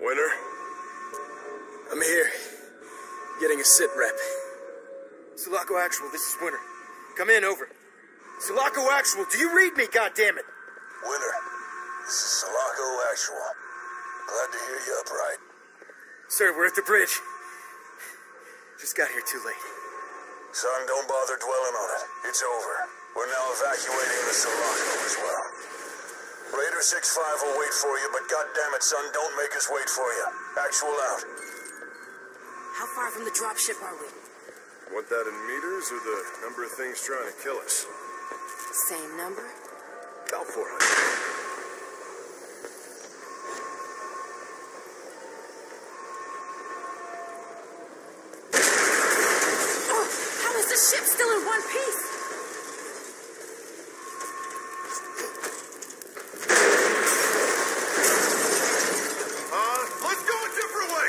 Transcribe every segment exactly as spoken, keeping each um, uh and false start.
Winter? I'm here. Getting a sit rep. Sulaco Actual, this is Winter. Come in, over. Sulaco Actual, do you read me, goddammit? Winter, this is Sulaco Actual. Glad to hear you upright. Sir, we're at the bridge. Just got here too late. Son, don't bother dwelling on it. It's over. We're now evacuating the Sulaco as well. Raider six five will wait for you, but goddammit, son, don't make us wait for you. Actual out. How far from the dropship are we? Want that in meters or the number of things trying to kill us? Same number? About four hundred. The ship's still in one piece. Uh, let's go a different way.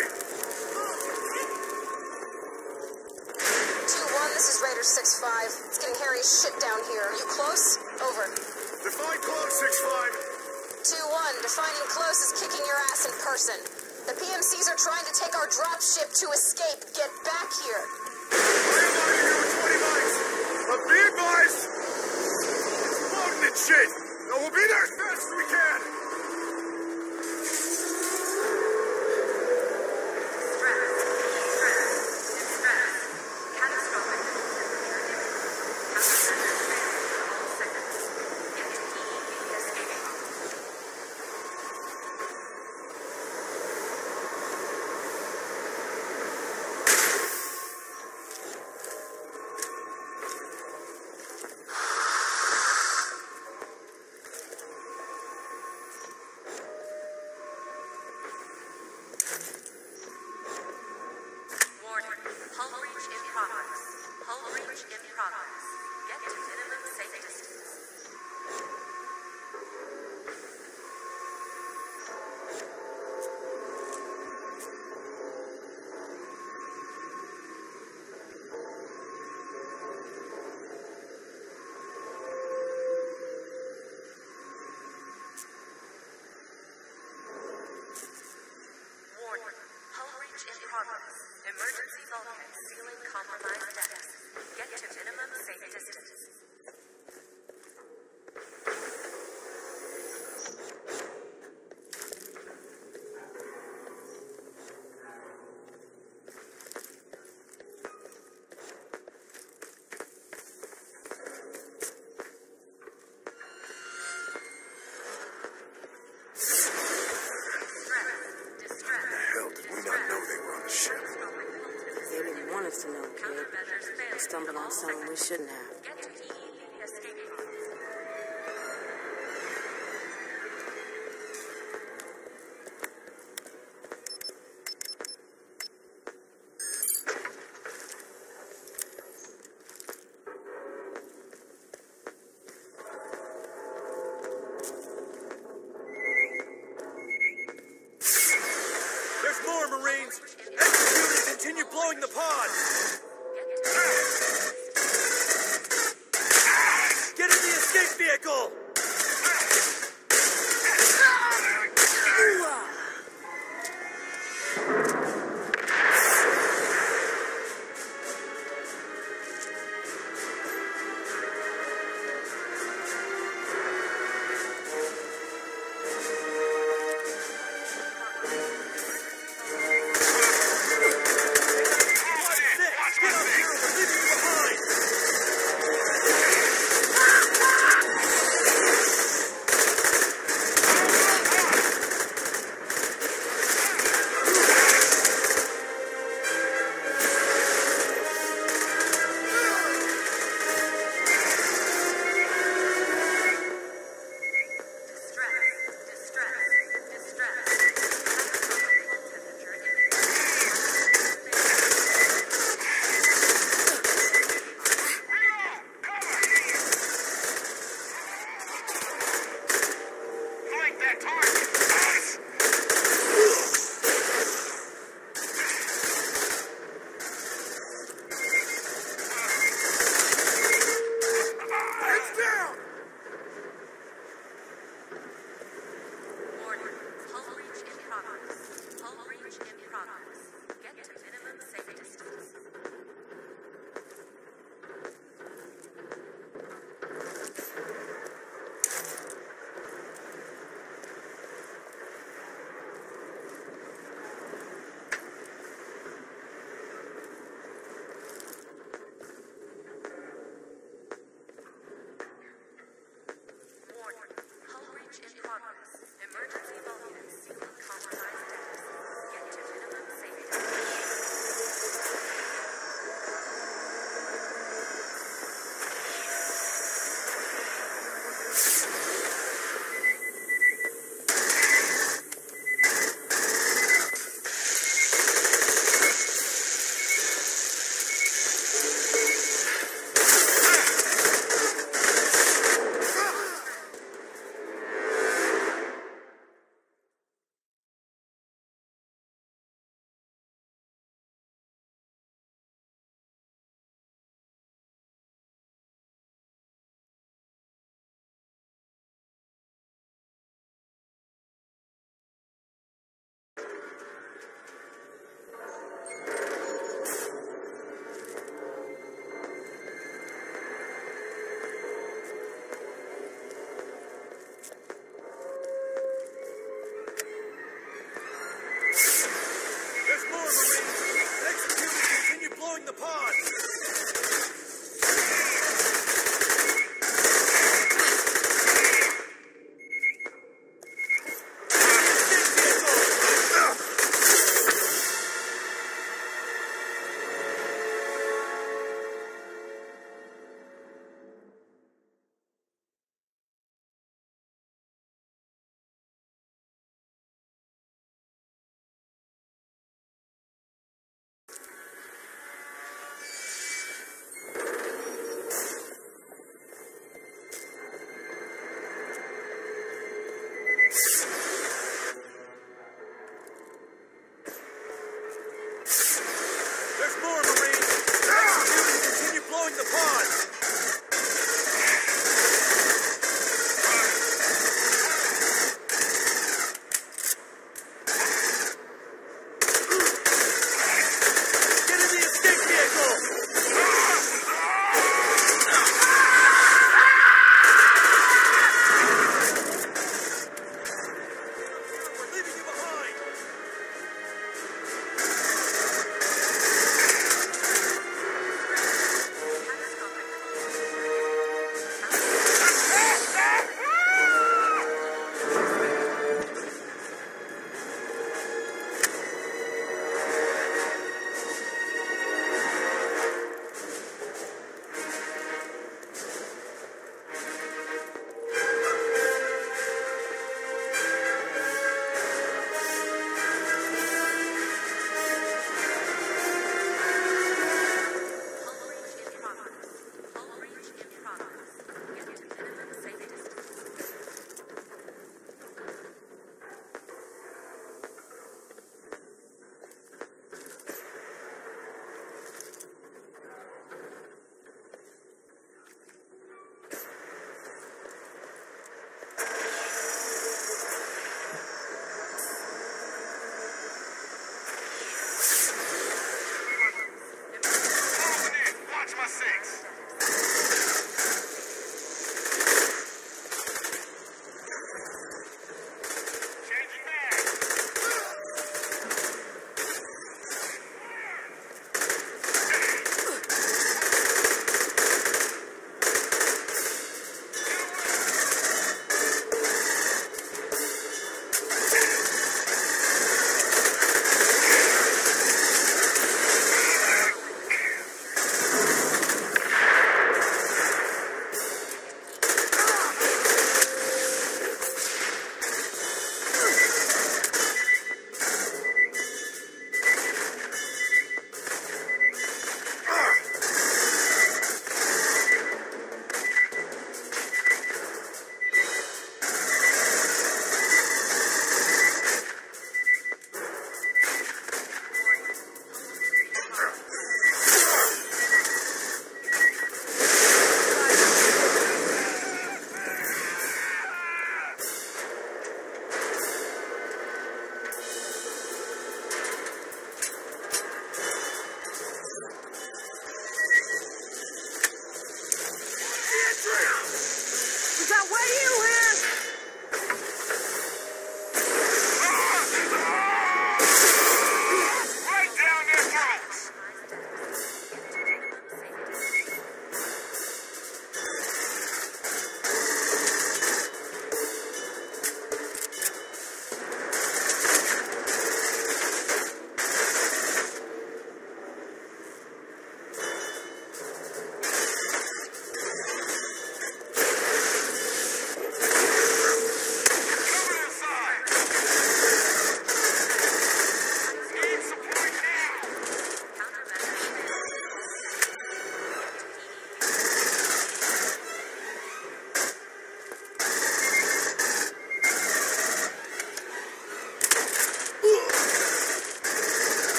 two one, this is Raider six five. It's getting hairy as shit down here. You close? Over. Define close, six five. two one, defining close is kicking your ass in person. The P M Cs are trying to take our dropship to escape. Get back here. I am out of here with twenty mics. A beer boys! Floating and shit! No, we'll be there as fast as we can! Stress, stress, distress, catastrophic interference. Counter-measures failure for all seconds. Get to E in the escape pod. Hull breach in progress. Hull breach in progress. Get to minimum safe distance. Warning. Hull breach in progress. Emergency bulkhead sealing compromised decks. Get to minimum safe distance. To know, kid. We stumbled on something we shouldn't have. Get to E in the escape pod. There's more, Marines! Execute and continue blowing the pod! Get in the escape vehicle! Get up here! We're leaving you behind!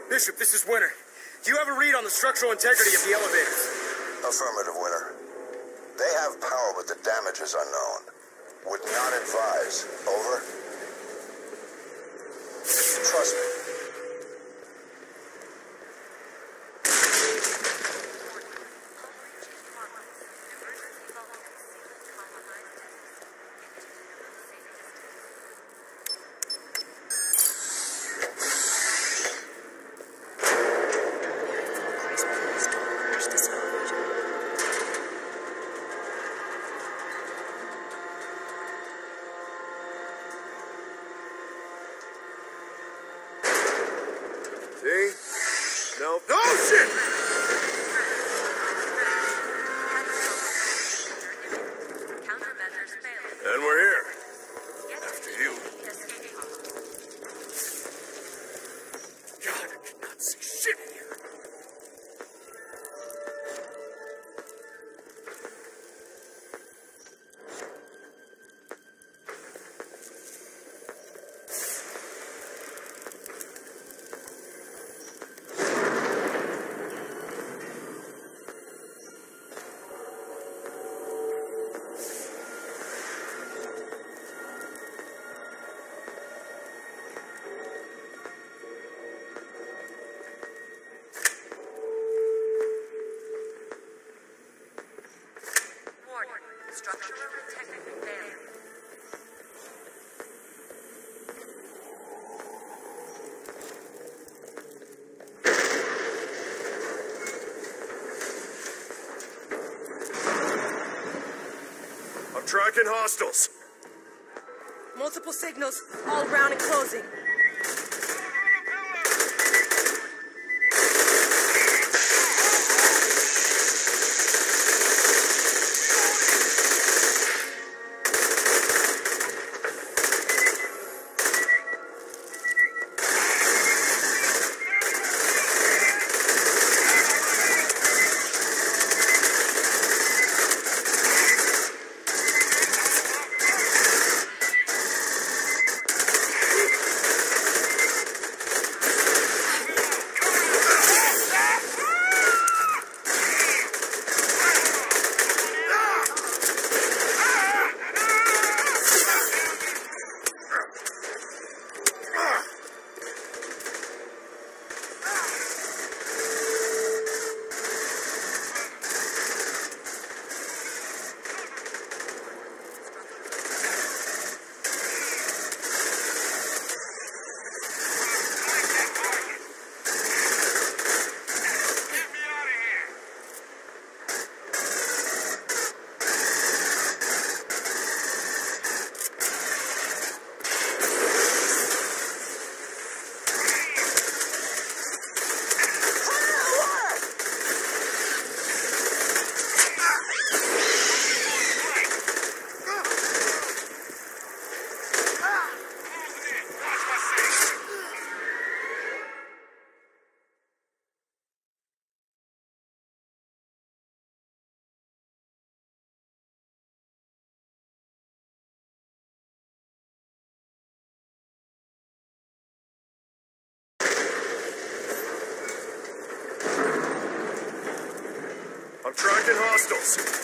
Bishop, this is Winter. Do you have a read on the structural integrity of the elevators? Affirmative, Winter. They have power, but the damage is unknown. Would not advise. Over. Trust me. See? No. No shit! Countermeasures failing. And we're here. After you. Escape pod. God, I cannot see shit in here. Warning. Structural integrity failure. I'm tracking hostiles. Multiple signals, all around and closing. I'm tracking hostiles.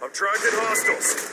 I'm tracking hostiles.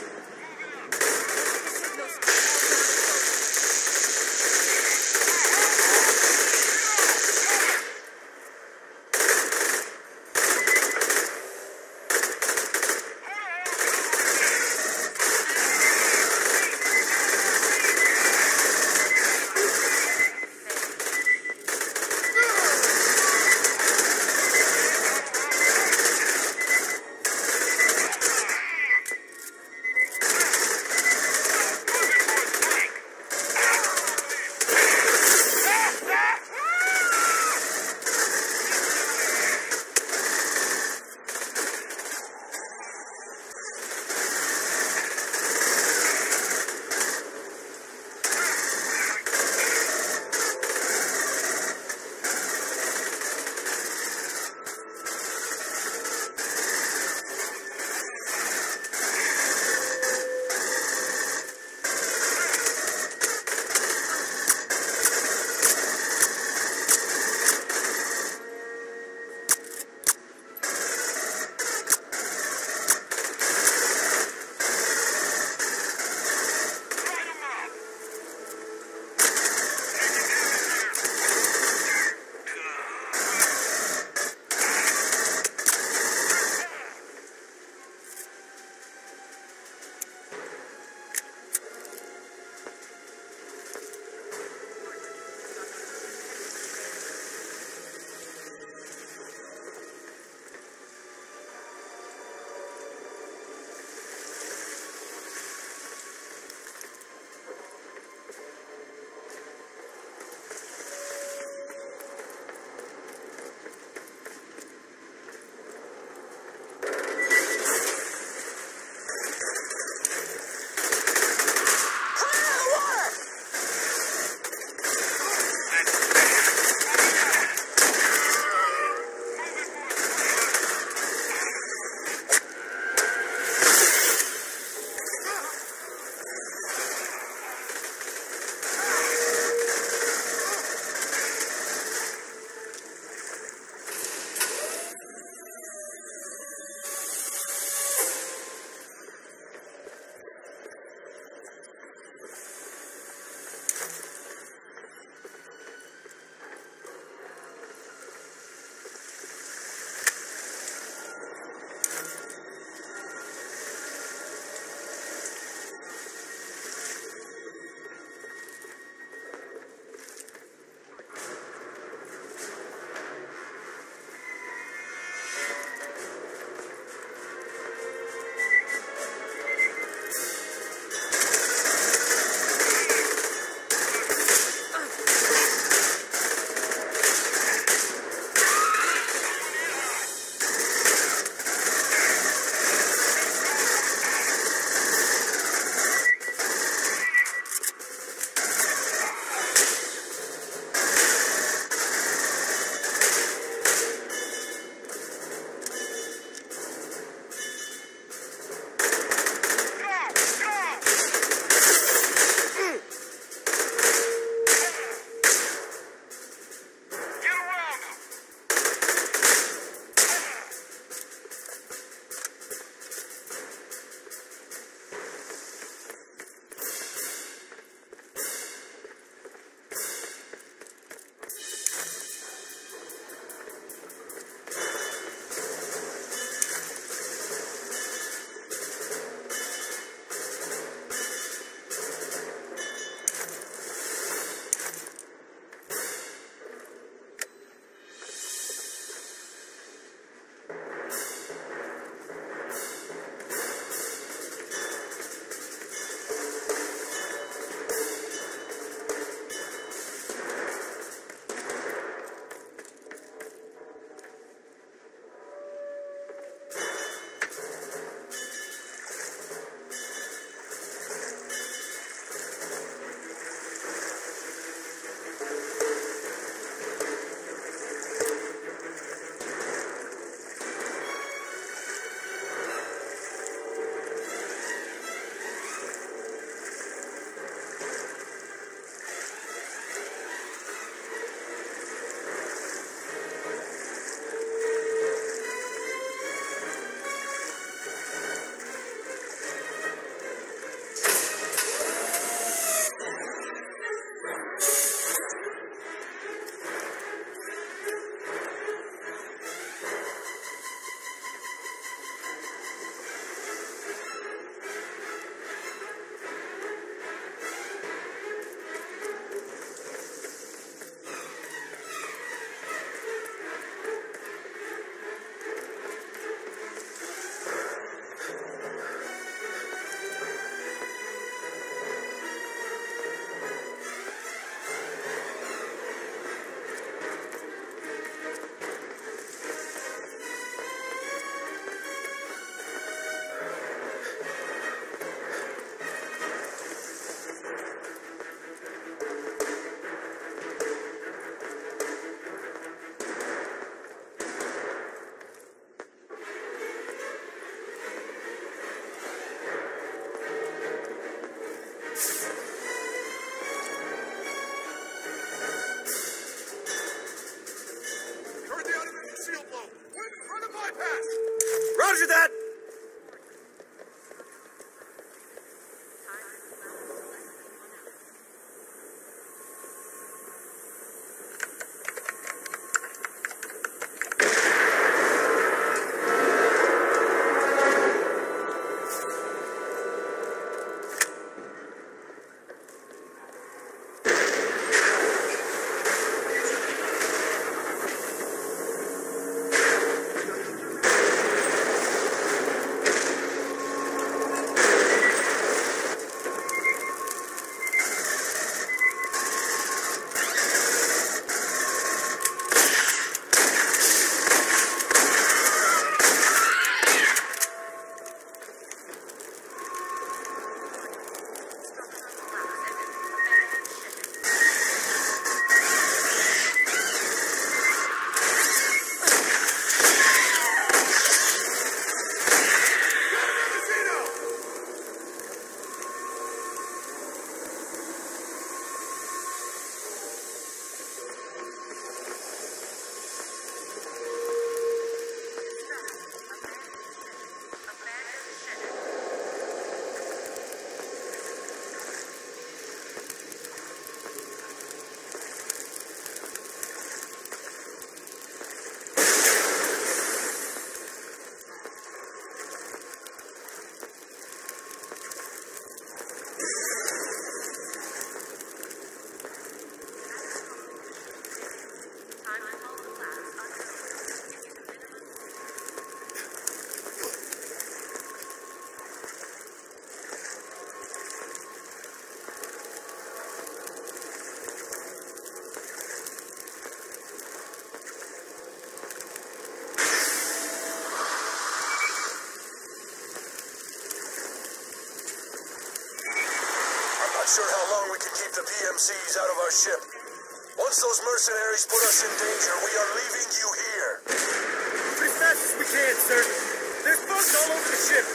sure how long we can keep the P M Cs out of our ship. Once those mercenaries put us in danger, we are leaving you here. Move as fast as we can, sir. There's bugs all over the ship.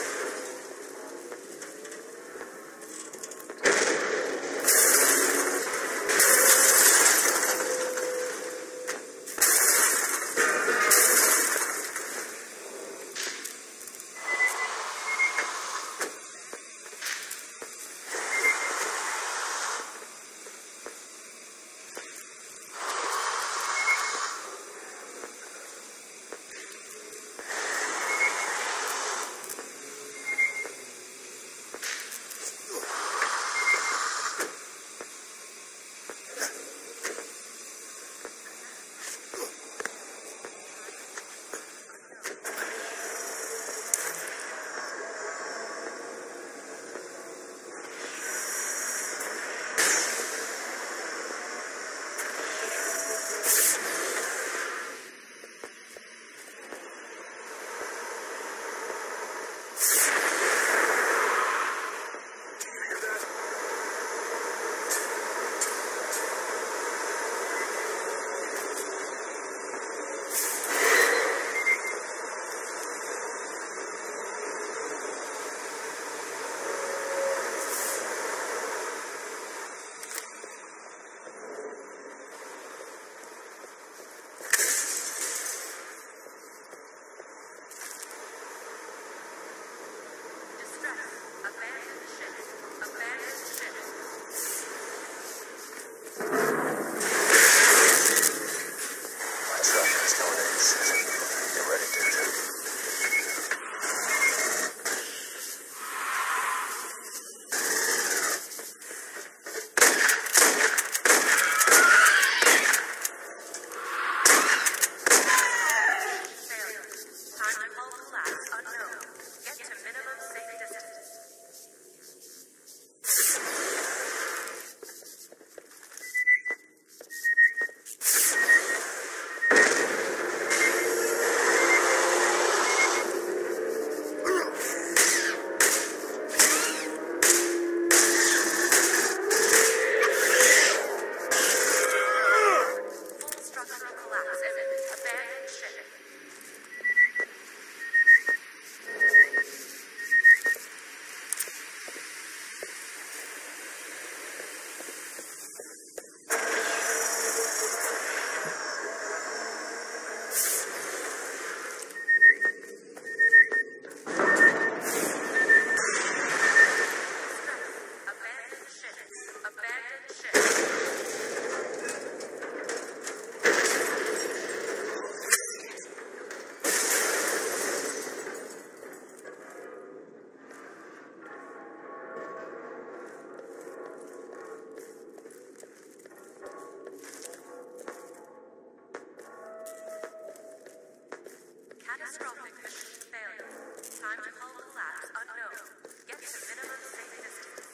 Catastrophic mission failure. Time to hull collapse unknown. Get to minimum safe distance.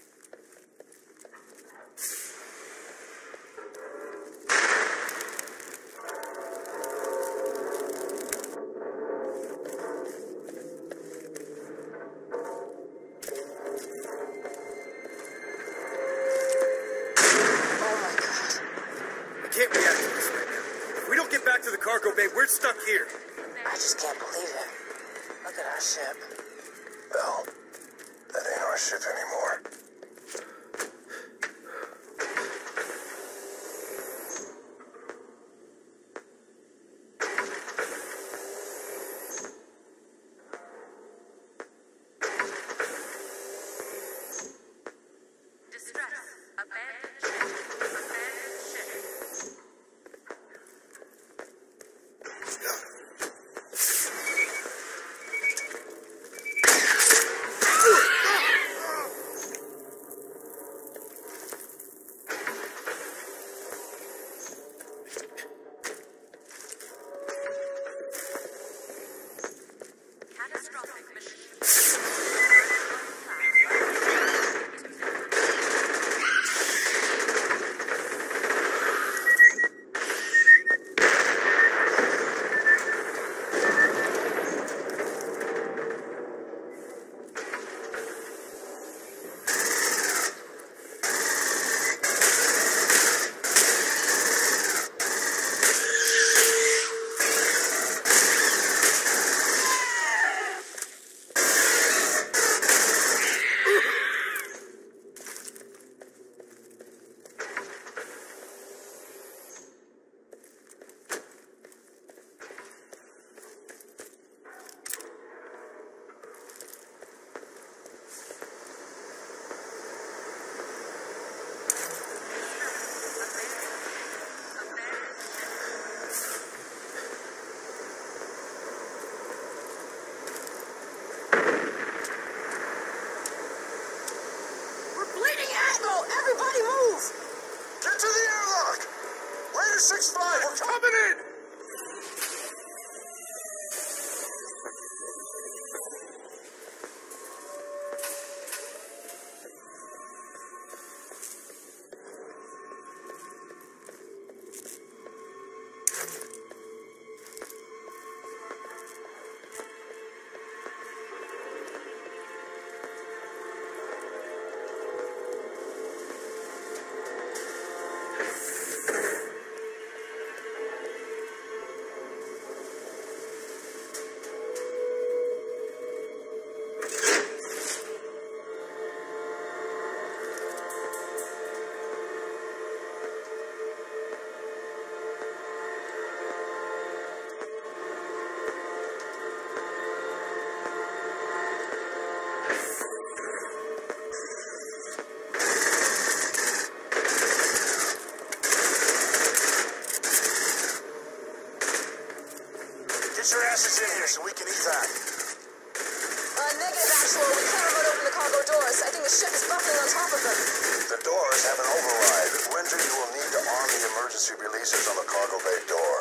I can't react to this right now. If we don't get back to the cargo bay, we're stuck here. I just can't believe it. Look at our ship. Bell, that ain't our ship anymore. Distress. Abandoned ship. Abandoned ship. six five, we're coming in! Get your asses in here so we can evac. Uh, negative, actual. We can't remote open the cargo doors. I think the ship is buckling on top of them. The doors have an override. Winter, you will need to arm the emergency releasers on the cargo bay door.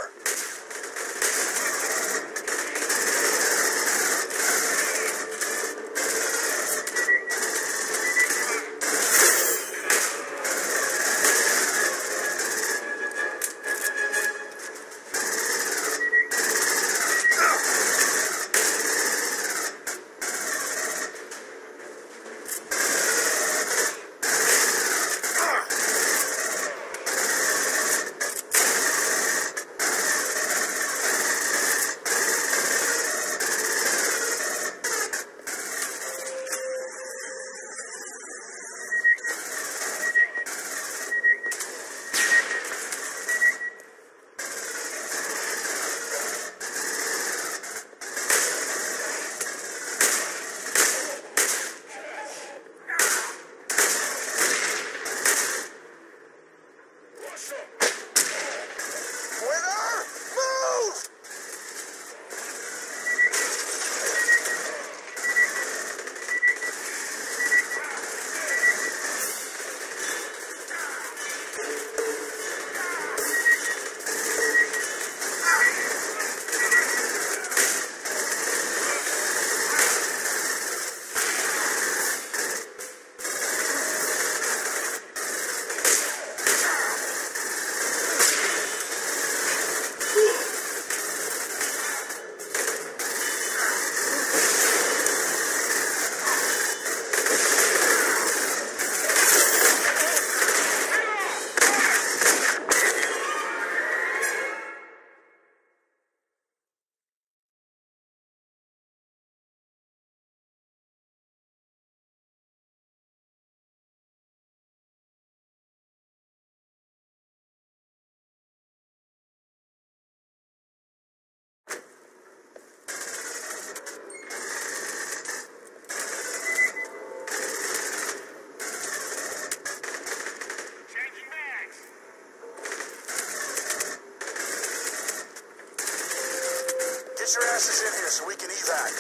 Get your asses in here so we can evac.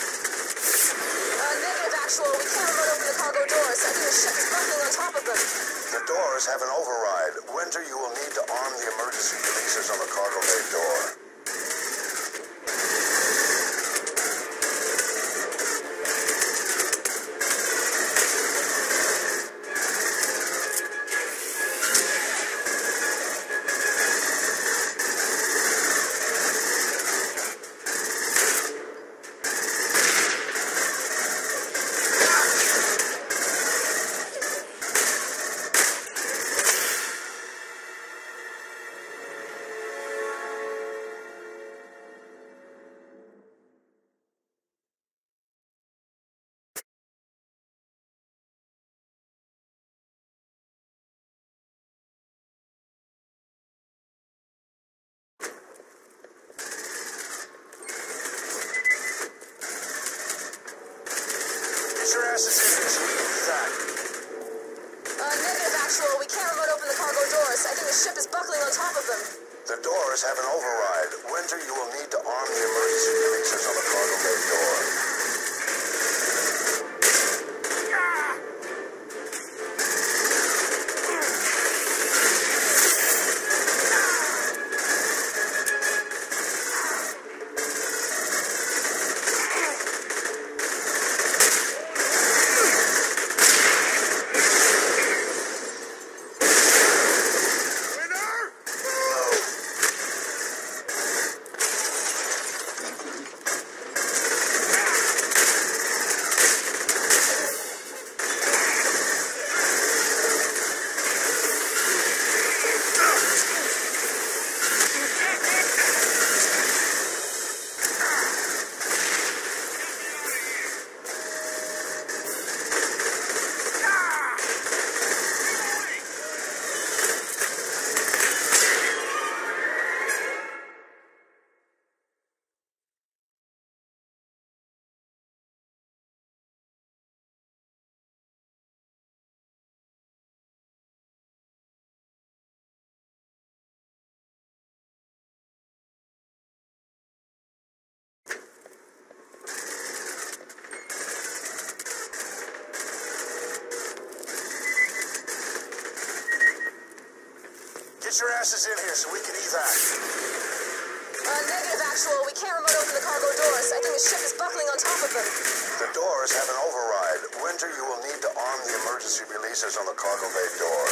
Uh, negative, actual. We can't remote open the cargo doors. I think the ship is buckling on top of them. The doors have an override. Winter, you will need to arm the emergency releasers on the cargo bay door. Get your asses in here so we can evac. Uh, negative, actual. We can't remote open the cargo doors. I think the ship is buckling on top of them. The doors have an override. Winter, you will need to arm the emergency releasers on the cargo bay door. Get your asses in here so we can evac. Uh, negative, Actual. We can't remote open the cargo doors. I think the ship is buckling on top of them. The doors have an override. Winter, you will need to arm the emergency releases on the cargo bay door.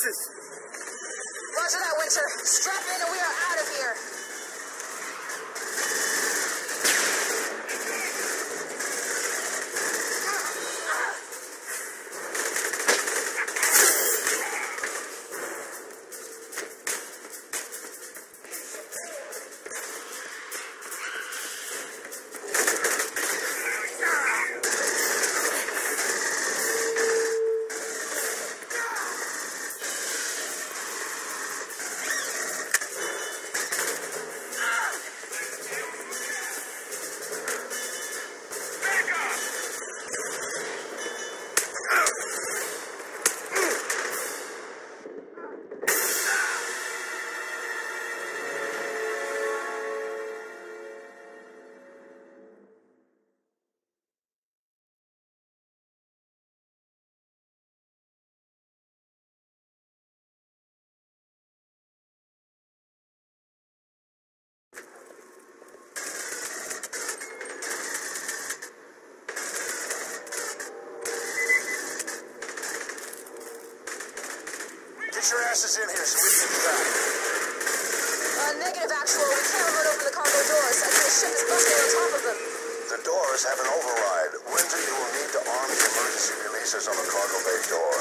forces! Roger that, Winter. Strap in and we are out of here. Get your asses in here so we can get back. Uh, negative, Actual. We can't run open the cargo doors. I think the ship is busting on top of them. The doors have an override. Winter, you will need to arm the emergency releases on the cargo bay door.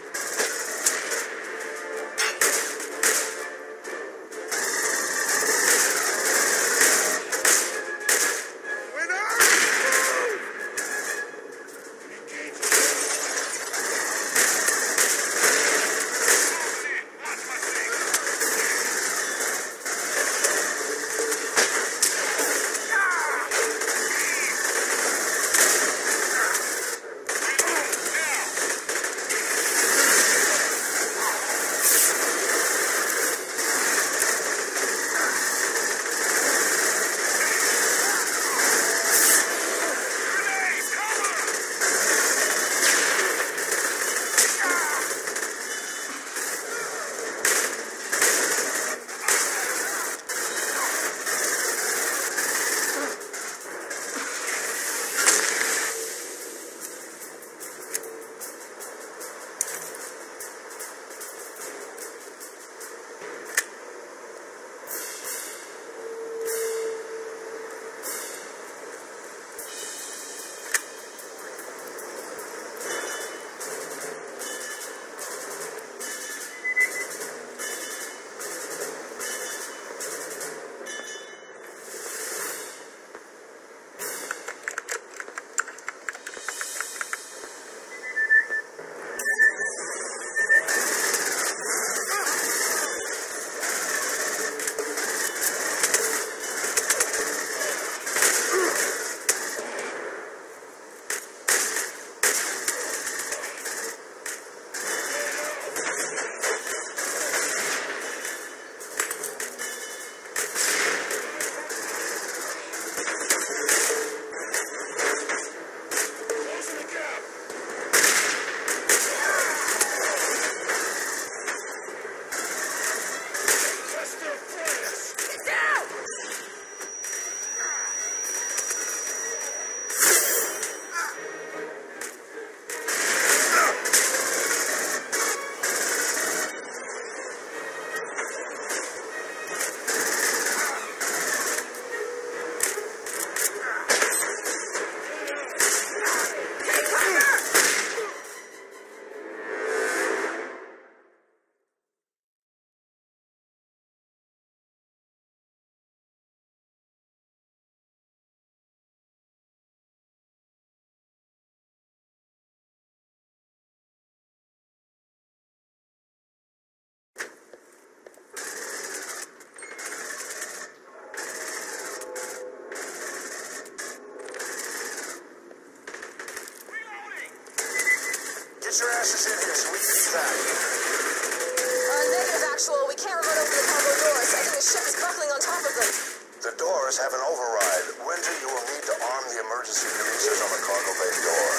Get your asses in here so we can get back. Uh, negative, Actual. We can't run open the cargo doors. I think the ship is buckling on top of them. The doors have an override. Winter, you will need to arm the emergency releases on the cargo bay door.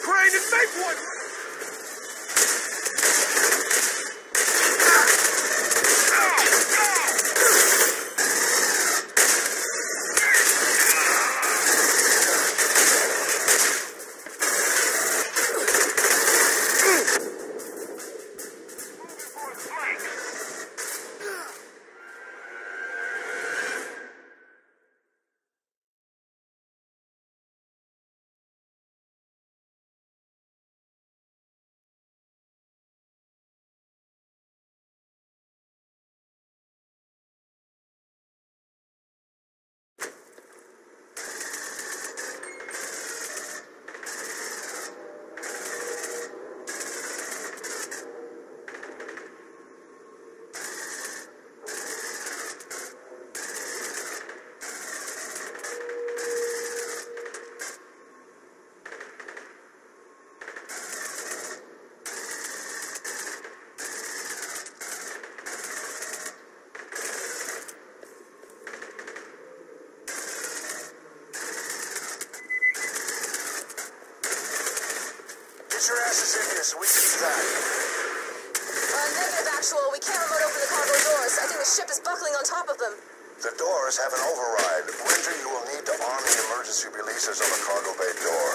crane and make one! Get your asses in here so we can evac. Uh, negative, actual. We can't remote open the cargo doors. I think the ship is buckling on top of them. The doors have an override. Winter, you will need to arm the emergency releasers on the cargo bay door.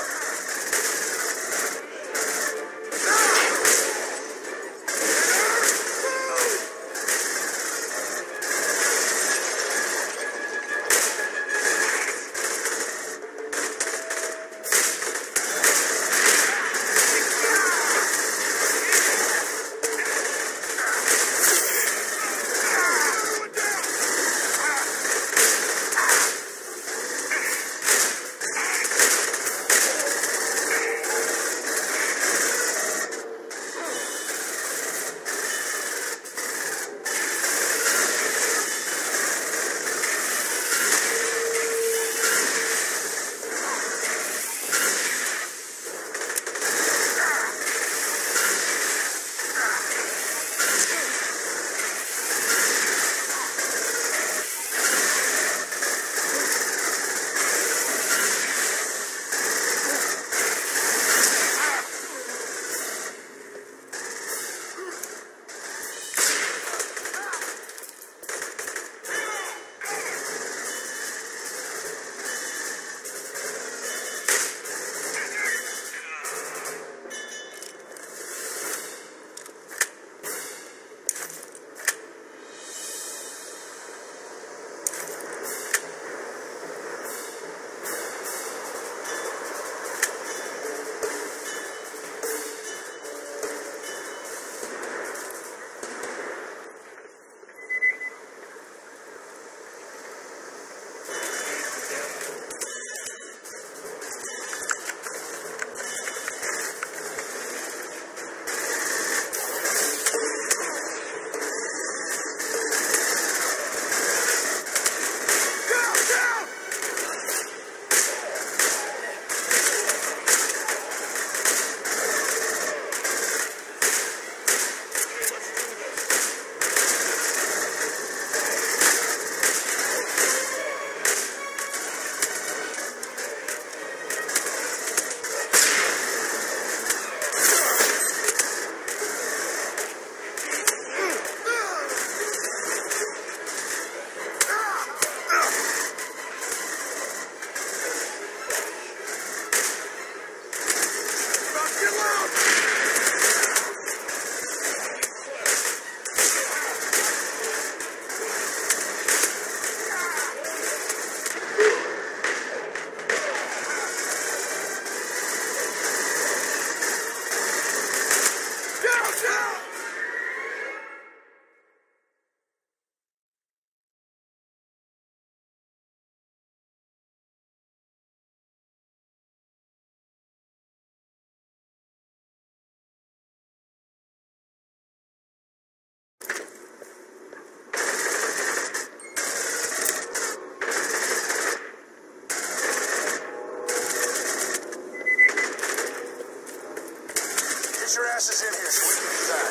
your asses in here so we can evac.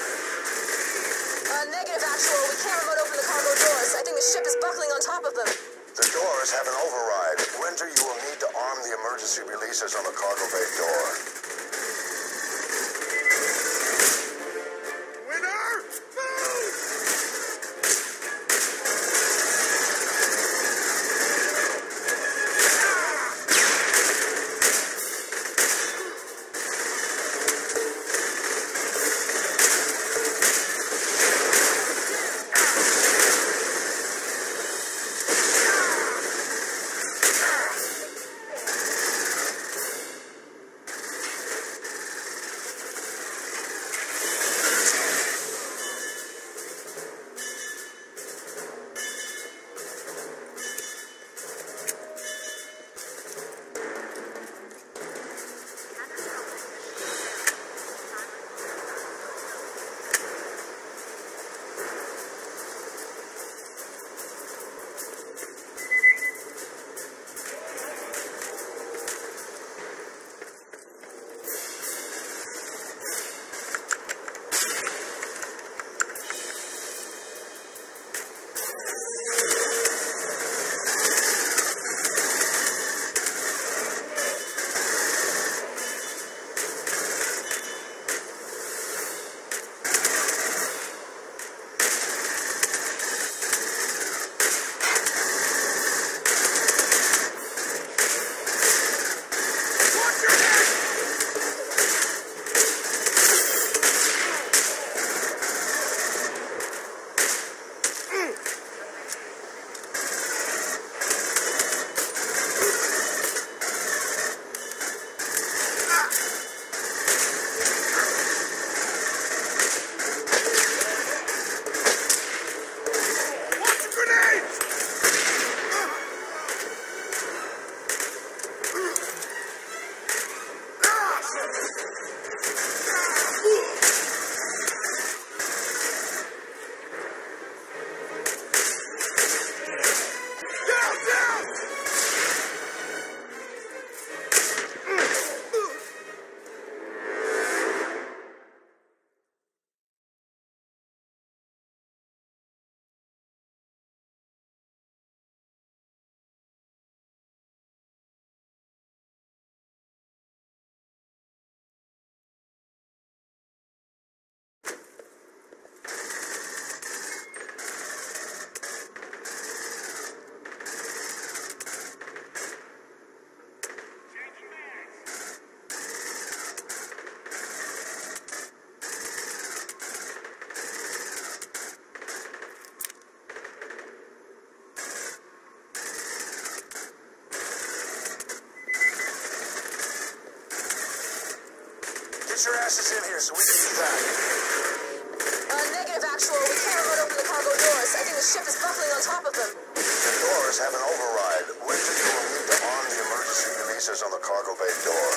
Uh, negative, actual. We can't remote open the cargo doors. I think the ship is buckling on top of them. The doors have an override. Winter, you will need to arm the emergency releasers on the cargo bay door. Get your asses in here so we can evac. Uh, negative, Actual. We can't remote open the cargo doors. I think the ship is buckling on top of them. The doors have an override. Winter, you will need to arm the emergency releases on the cargo bay door.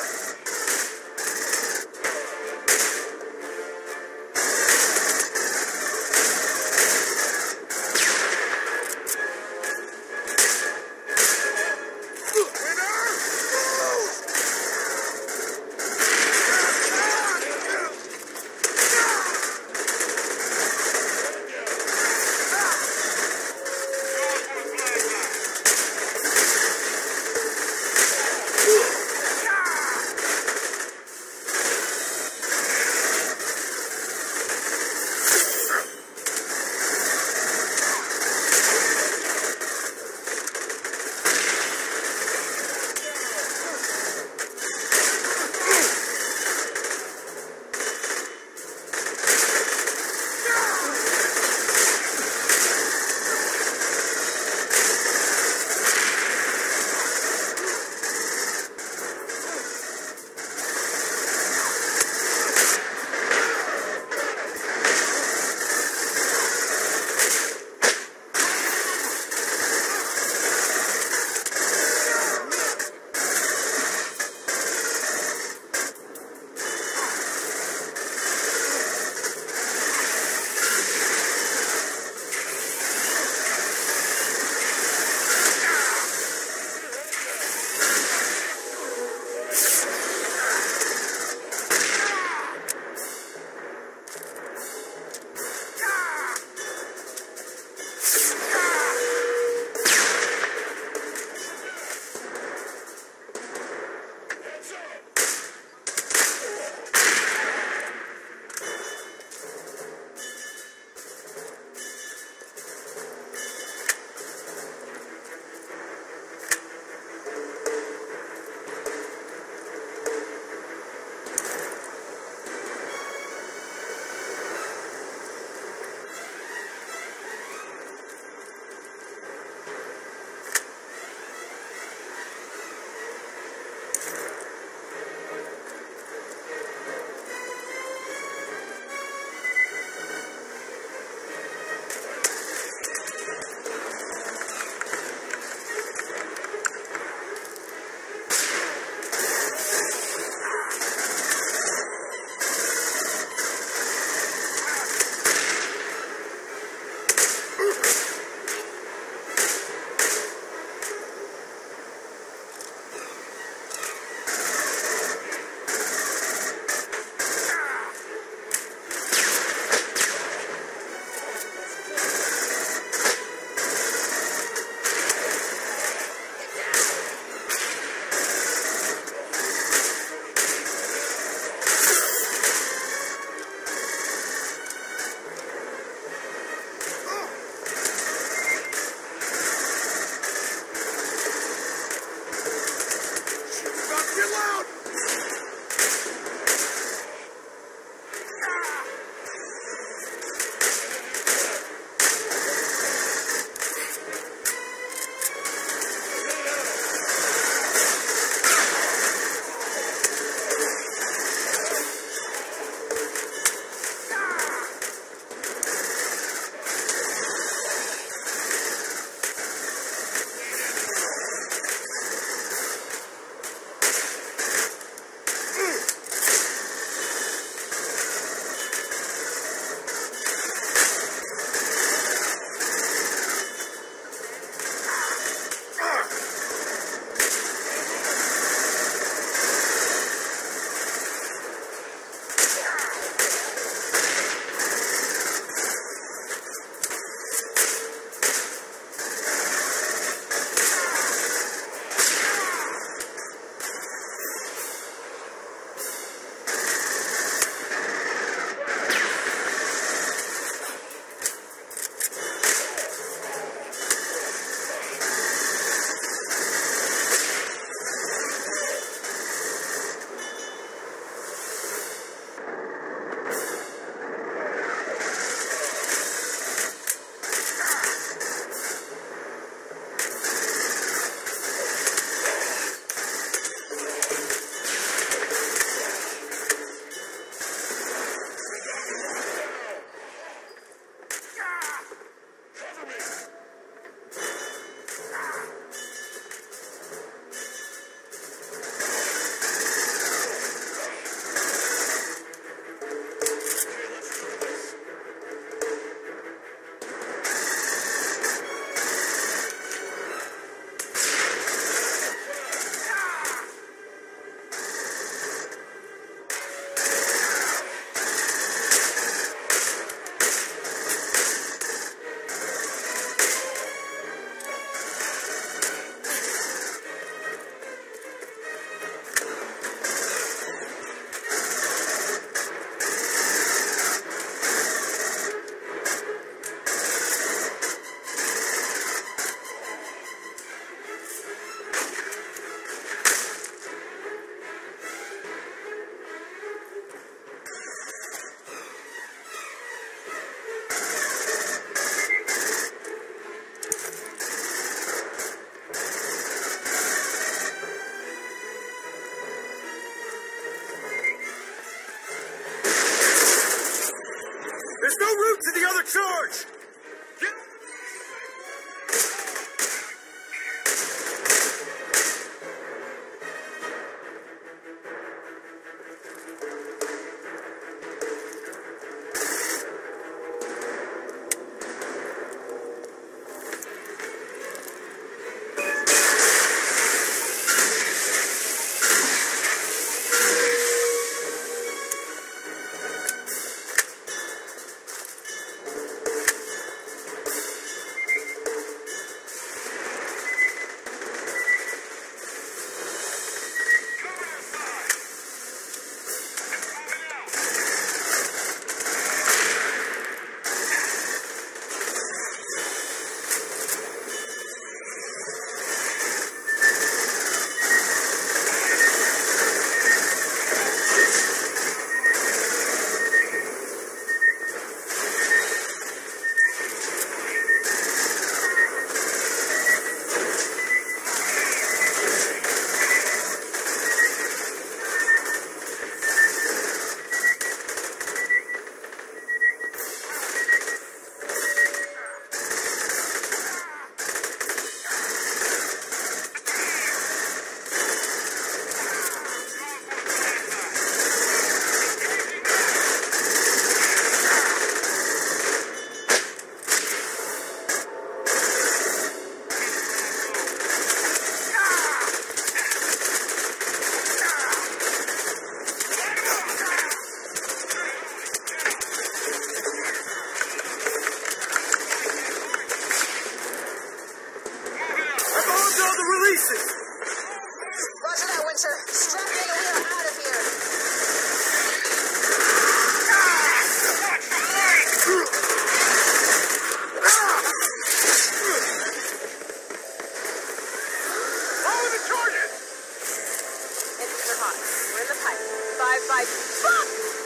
five. Fuck!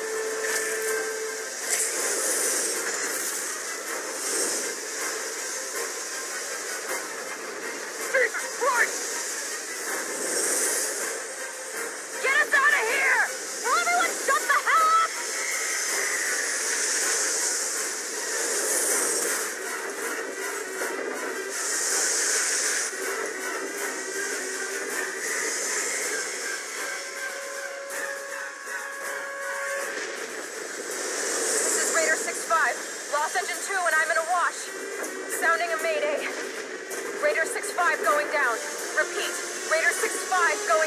Jesus Christ! Get us out of here! Will everyone shut the hell up? This is Raider six five. Lost engine two and I'm in a wash. Sounding a mayday. Raider six five going down. Repeat. Raider six five going